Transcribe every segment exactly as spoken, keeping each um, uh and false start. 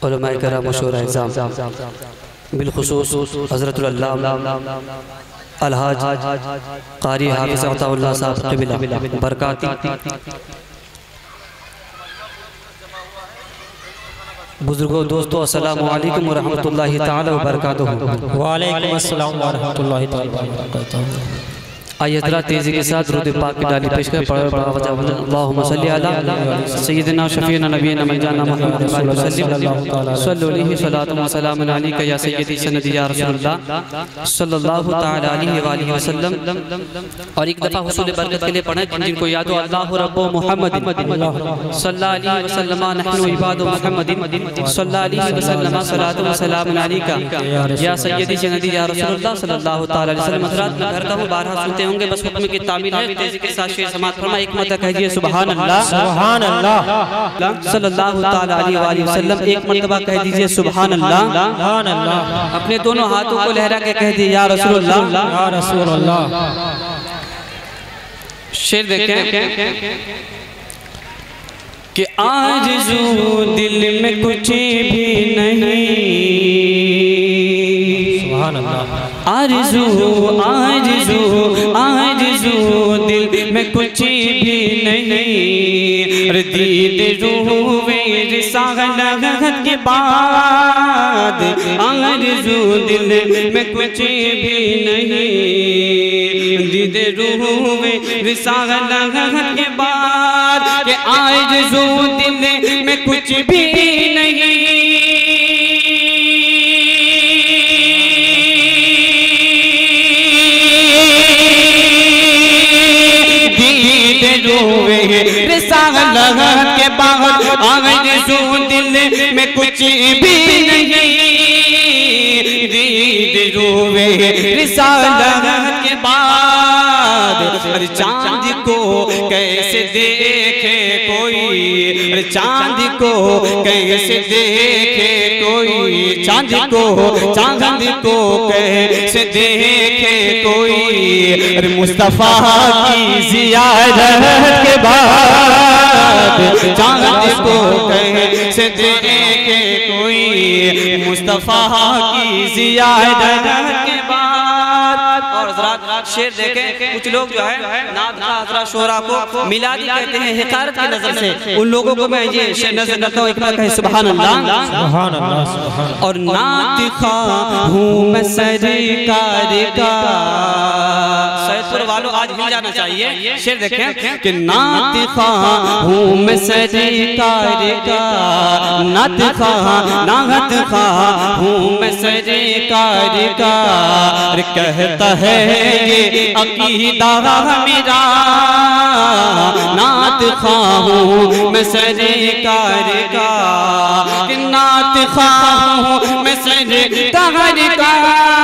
उलमाए किराम मशहूर इज़ाम बिलखुसूस हज़रतुल अल्लामा अलहाज कारी हाफ़िज़ अताउल्लाह साहब क़िबला बरकाती बुजुर्गों दोस्तों अस्सलामु अलैकुम व रहमतुल्लाहि तआला व बरकातुहू। वालेकुम अस्सलाम व रहमतुल्लाहि तआला व बरकातुहू। आइए हज़रात तेज़ी के साथ दुरूद पाक की डाली पेश कर पढ़ पढ़ा वजह अल्लाहुम्मा सल्ली अला सय्यिदिना शफ़ीना नबीना मौलाना मुहम्मद सल्लल्लाहु अलैहि व सल्लम अलैका या सय्यदी सनदी या रसूलुल्लाह सल्लल्लाहु तआला अलैहि व आलिहि वसल्लम। और एक दफ़ा हुसूल बरकत के लिए पढ़ें जिनको याद हो अल्लाहु रब्बु मुहम्मद सल्लल्लाहु अलैहि वसल्लम नहनु इबादु मुहम्मद सल्लल्लाहु अलैहि वसल्लम सलातु व सलाम अलैका या सय्यदी सनदी या रसूलुल्लाह सल्लल्लाहु तआला अलैहि वसल्लम। हज़रात मैं घर का हूँ बारह सुनते होंगे बस हुक्म की तामील है। तेजी के साथ शेर समाअत फरमा एक मरतबा कहिए सुभान अल्लाह सुभान अल्लाह सल्लल्लाहु तआला अलैहि वसल्लम। एक मरतबा कह दीजिए सुभान अल्लाह सुभान अल्लाह। अपने दोनों हाथों को लहरा के कह दीजिए या रसूलुल्लाह या रसूलुल्लाह। शेर देखें कि आरज़ू दिल में कुछ भी नहीं, सुभान अल्लाह। आरज़ू आरज़ू आरज़ू दिल में कुछ भी नहीं, दीद रूहे रिसालत के बाद आरज़ू दिल में कुछ भी नहीं, दीद रूहे रिसालत के बाद के आरज़ू दिल में कुछ भी नहीं। रिसालत के बाद आरज़ू दिल में कुछ भी नहीं, दीद रूहे रिसालत के बाद चांद को कैसे देखे कोई, चांद को कैसे देखे कोई, चांद को चांद को कैसे देखे कोई, मुस्तफा की ज़ियारत के बाद चांद को कैसे देखे कोई, मुस्तफा की ज़ियारत के बाद। और हज़रात शेर देखें कुछ लोग जो है नात खा हज़रात शोरा को मिलादी कहते हैं हिकारत की नजर से, उन लोगों को मैं ये शेर नजर करता हूँ। एक बार कहे सुभान अल्लाह सुभान अल्लाह सुभान। और नात खा हूँ मैं सरकार का, सैदपुर वालों आज हिल जाना चाहिए। शेर देखें कि नात खा हूँ मैं सरकार का, नात खा नात खा हूँ मैं सरकार का, कहता है ये अकीदा मेरा, नात खा हूँ मैं सरकार का, कि नात खा हूँ मैं सरकार का।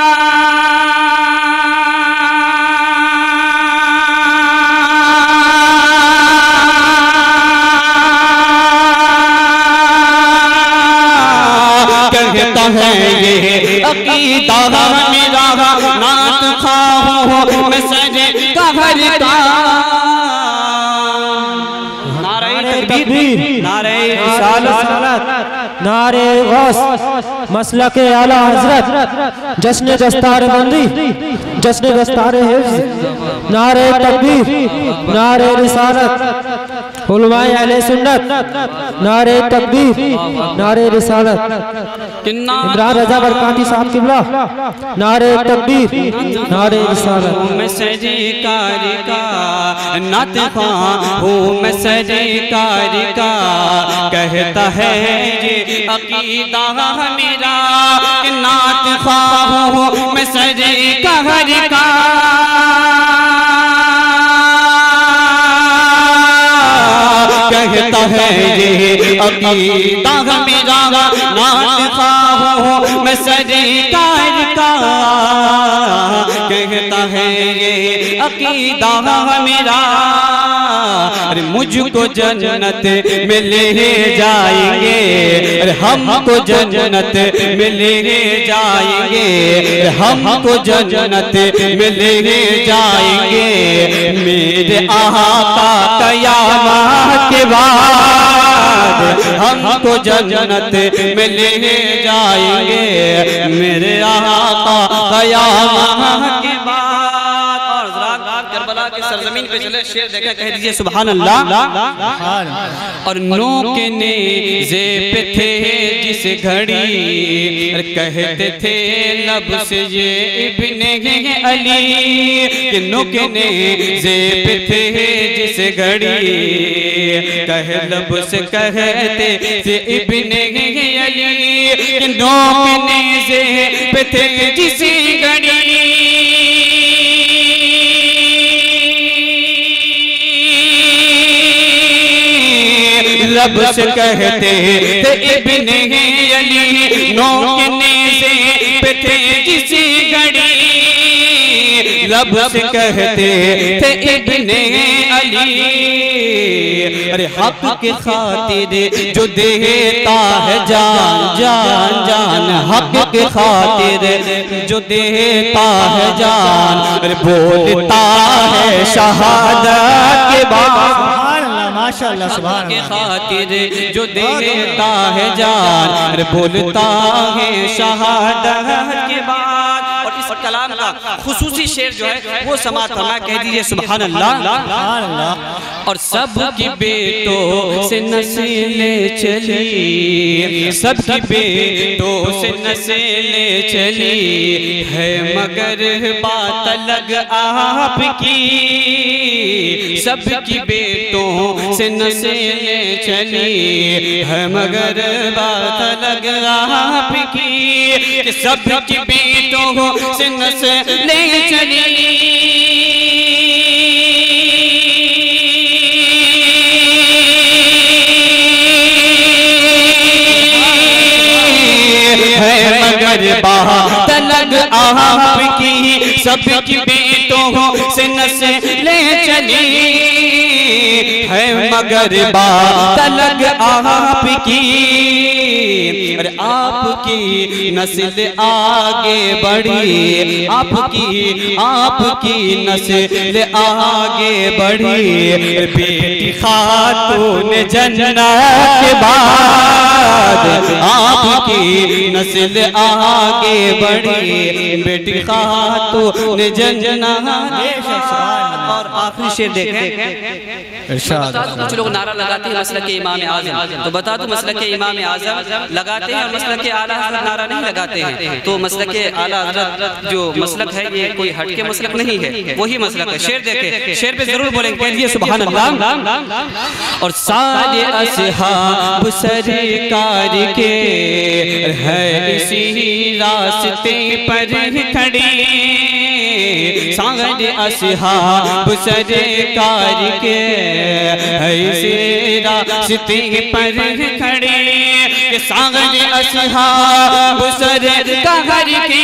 कहता है ये अकीदा मेरा, नात खा हूँ मैं सरकार का। नारे तकबीर नारे रिसालत नारे गौस मसलक आला हजरत, जश्न दस्तार बंदी जश्न दस्तार हिफ्ज़, नारे तकबीर नारे रिसालत, उलमाए अहले सुन्नत नारे तकबीर नारे रिसालत। इमरान रजा बरकाती साहब क़िबला नारे तकबीर नारे रिसालत। मैं सरकार का नात खा हूँ मैं सरकार का, कहता है ये अकीदा मेरा, कि नात खा हूँ मैं सरकार का। कहता है ये अकीदा मेरा, नात खा हूँ मैं सरकार का, कहता है ये अकीदा मेरा। अरे मुझको जन्नत में ले जाएंगे, अरे हमको जन्नत में ले जाएंगे, हमको जन्नत में ले जाएंगे, मेरे आका क़यामत के बाद बाद हमको जन्नत में ले जाएंगे मेरे आका क़यामत के बाद। और ज़रा करबला के सरजमीन पे चले, शेर देखा, कह दीजिए सुभान अल्लाह। और नो के नेज़े पे थे जिस घड़ी कहते थे लब से ये इब्ने अली, कि नो के नेज़े पे थे जिस घड़ी कह लब से कहते थे इब्ने अली, कि नो के नेज़े पे थे जिस घड़ी लब से कहते थे इब्ने अली, नो के नेज़े पे थे जिस घड़ी लब से कहते थे इब्ने अली। अरे हक के खातिर जो देता है जान जान जान, हक के खातिर जो देता है जान, अरे बोलता है शहादत के बाद। माशाअल्लाह सुभान के खातिर जो देता है जान, अरे बोलता है शहादत के बाद। और इस कलाम का खुसूसी शेर जो है वो समात फरमा, कह दीजिए सुभान अल्लाह। और सब की बेटों से नस्लें चली, सब की बेटों से नस्लें चली है मगर बात अलग आपकी, सब की बेटों से नस्लें चली है मगर बात अलग आपकी, कि सब की बेटों से नस्लें चली है मगर बात अलग आपकी, सब की बेटों से नस्लें चली है मगर बात अलग आपकी। अरे आपकी नस्ल आगे बढ़ी, आपकी आपकी नस्ल आगे बढ़ी, बेटी खातून जन्नत के बाद आपकी नस्ल आगे बढ़ी, बेटी खातून जन्नत। और आखिरी शेर देखें, कुछ लोग नारा लगाते हैं मसलक के इमाम आज़म, तो बता दो मसलक के इमाम आज़म लगाते हैं और मसलक के आला हज़रत नारा नहीं लगाते हैं। तो मसलक के आला हज़रत जो मसलक है ये कोई हट के मसलक नहीं है, वही मसलक है। शेर देखे, शेर पे जरूर बोलेंगे, कह दिए सुभान अल्लाह। और सारे असहाब सरकार के है इसी रास्ते पर खड़े, सारे असहाब सरकार के है इसी रास्ते पर खड़े, सारे असहाब सरकार के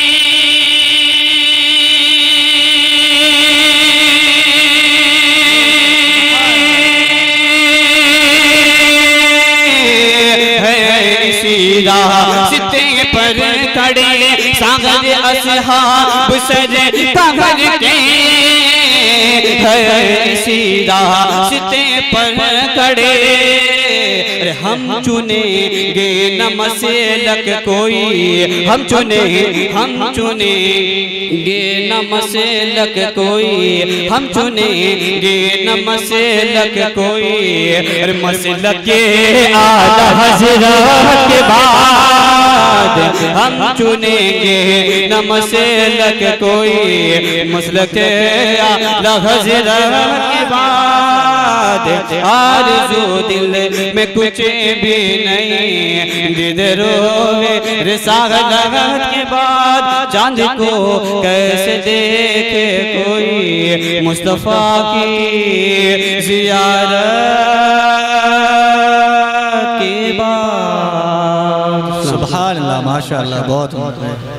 रास्ते पर खड़े, सागर असहाब सरकार के है इसी रास्ते पर खड़े। हम चुनेंगे न मसलक कोई, हम चुने हम चुनेंगे न मसलक कोई, हम चुनेंगे न मसलक कोई, मसलक के आला हज़रत के बाद हम चुनेंगे न मसलक कोई, मसलक के आला हज़रत के बाद। आरज़ू दिल में कुछ भी नहीं, दिदरो रिसालत के बाद चांद को कैसे देखे कोई, मुस्तफा की ज़ियारत के बाद। सुभान अल्लाह माशाअल्लाह बहुत